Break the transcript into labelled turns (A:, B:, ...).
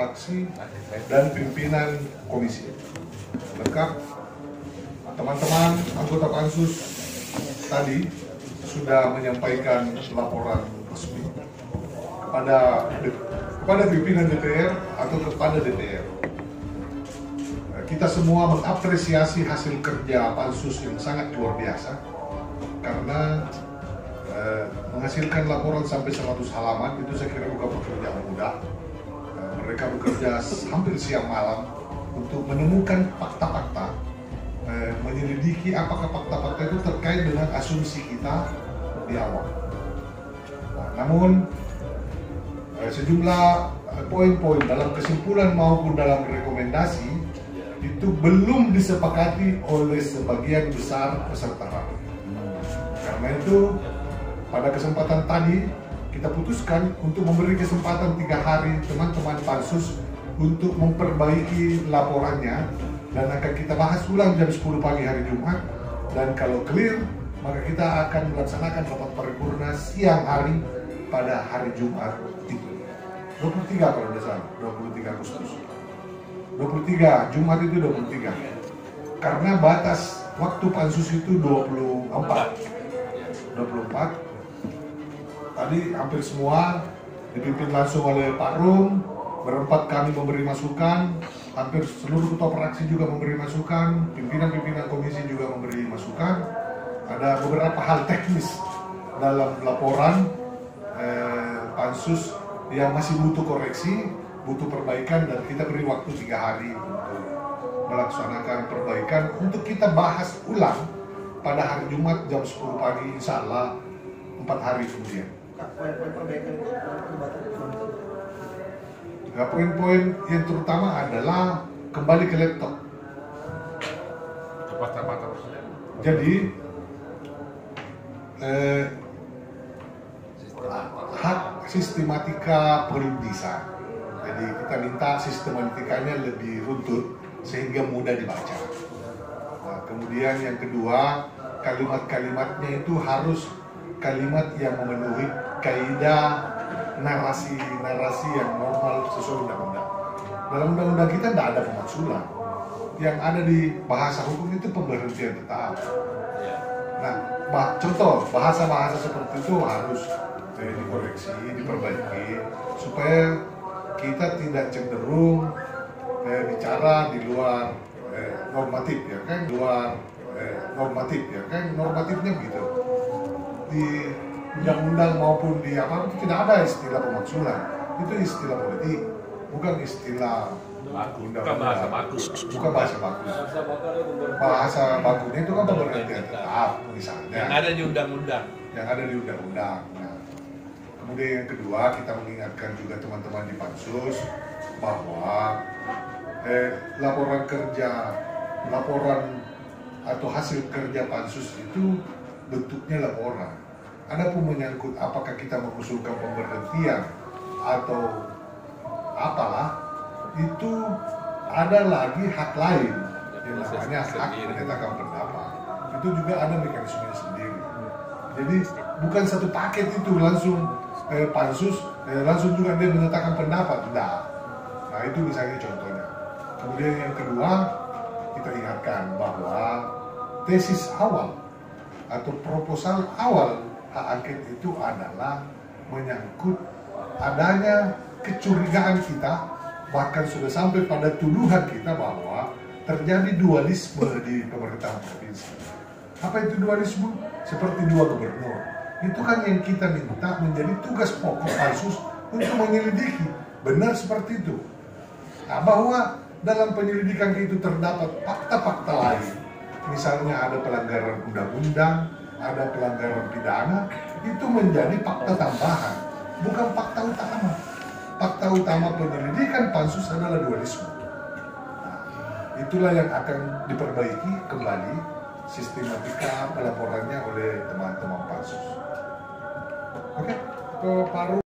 A: fraksi dan pimpinan komisi. Lengkap, teman-teman anggota pansus tadi sudah menyampaikan laporan resmi kepada pimpinan DPR atau kepada DPR. Kita semua mengapresiasi hasil kerja pansus yang sangat luar biasa karena menghasilkan laporan sampai 100 halaman itu saya kira bukan pekerjaan mudah. Mereka bekerja hampir siang malam untuk menemukan fakta-fakta, menyelidiki apakah fakta-fakta itu terkait dengan asumsi kita di awal. Namun sejumlah poin-poin dalam kesimpulan maupun dalam rekomendasi itu belum disepakati oleh sebagian besar peserta rapat. Karena itu pada kesempatan tadi kita putuskan untuk memberi kesempatan 3 hari teman-teman pansus untuk memperbaiki laporannya dan akan kita bahas ulang jam 10 pagi hari Jumat, dan kalau clear maka kita akan melaksanakan rapat paripurna siang hari pada hari Jumat itu 23 kalau tidak salah, 23 Agustus 23, Jumat itu 23 karena batas waktu pansus itu 24 tadi hampir semua dipimpin langsung oleh Pak Rum. Berempat kami memberi masukan, hampir seluruh ketua fraksi juga memberi masukan, pimpinan-pimpinan komisi juga memberi masukan. Ada beberapa hal teknis dalam laporan pansus yang masih butuh koreksi, butuh perbaikan, dan kita beri waktu 3 hari untuk melaksanakan perbaikan untuk kita bahas ulang pada hari Jumat jam 10 pagi, insya Allah 4 hari kemudian. Poin-poin yang terutama adalah kembali ke laptop. Jadi hak sistematika periodisan. Jadi kita minta sistematikanya lebih runtut sehingga mudah dibaca. Nah, kemudian yang kedua, kalimat-kalimatnya itu harus kalimat yang memenuhi kaidah narasi yang normal sesuai undang-undang. Dalam undang-undang kita tidak ada pemaksulan. Yang ada di bahasa hukum itu pemberhentian tetap. Nah, contoh bahasa-bahasa seperti itu harus dikoreksi, diperbaiki supaya kita tidak cenderung bicara di luar normatif, ya kan? Normatifnya begitu. Di undang-undang maupun di apa itu tidak ada istilah pemaksulan. Itu istilah politik, bukan istilah undang-undang. Bukan bahasa baku. Bahasa bakunya itu kan pemberhentian tetap misalnya.
B: Yang ada di undang-undang.
A: Nah, kemudian yang kedua, kita mengingatkan juga teman-teman di pansus bahwa laporan atau hasil kerja pansus itu bentuknya laporan. Adapun menyangkut apakah kita mengusulkan pemberhentian atau apalah, itu ada lagi hak lain yang namanya hak menyatakan pendapat. Itu juga ada mekanismenya sendiri. Jadi bukan satu paket itu langsung pansus langsung juga dia menyatakan pendapat, tidak. Nah itu misalnya contohnya. Kemudian yang kedua, kita ingatkan bahwa tesis awal atau proposal awal hak angket itu adalah menyangkut adanya kecurigaan kita, bahkan sudah sampai pada tuduhan kita bahwa terjadi dualisme di pemerintahan provinsi. Apa itu dualisme? Seperti 2 gubernur. Itu kan yang kita minta menjadi tugas pokok pansus untuk menyelidiki. Benar seperti itu. Nah, bahwa dalam penyelidikan itu terdapat fakta-fakta lain. Misalnya ada pelanggaran undang-undang, ada pelanggaran pidana, itu menjadi fakta tambahan, bukan fakta utama. Fakta utama penyelidikan pansus adalah dualisme. Nah, itulah yang akan diperbaiki kembali sistematika pelaporannya oleh teman-teman pansus. Oke, ke Pak Rum.